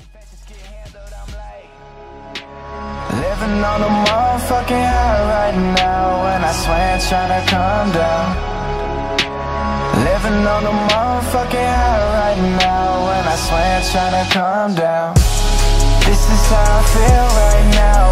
Living on a motherfucking high right now, and I swear I'm tryna calm down. Living on a motherfucking high right now, and I swear I'm tryna calm down. This is how I feel right now.